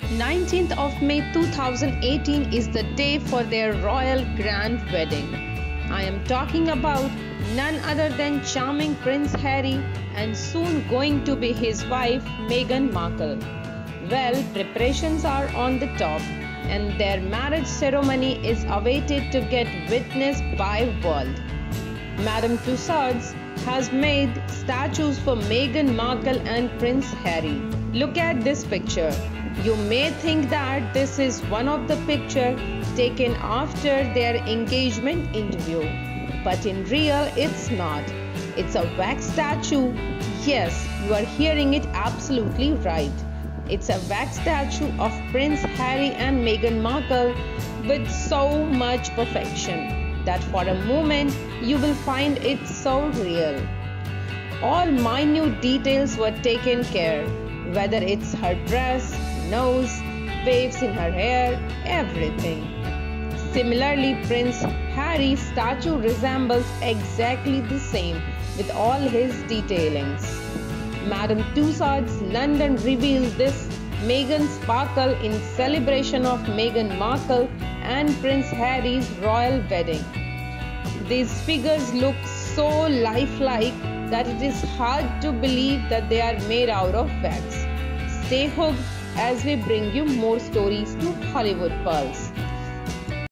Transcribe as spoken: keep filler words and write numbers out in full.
nineteenth of May two thousand eighteen is the day for their royal grand wedding. I am talking about none other than charming Prince Harry and soon going to be his wife Meghan Markle. Well, preparations are on the top and their marriage ceremony is awaited to get witnessed by world. Madame Tussauds has made statues for Meghan Markle and Prince Harry. Look at this picture. You may think that this is one of the pictures taken after their engagement interview, but in real it's not. It's a wax statue. Yes, you are hearing it absolutely right. It's a wax statue of Prince Harry and Meghan Markle with so much perfection that for a moment you will find it so real. All minute details were taken care, whether it's her dress, nose, waves in her hair, everything. Similarly, Prince Harry's statue resembles exactly the same with all his detailings. Madame Tussauds London revealed this Meghan sparkle in celebration of Meghan Markle and Prince Harry's royal wedding. These figures look so lifelike that it is hard to believe that they are made out of wax. Stay hooked as we bring you more stories to Hollywood Pulse.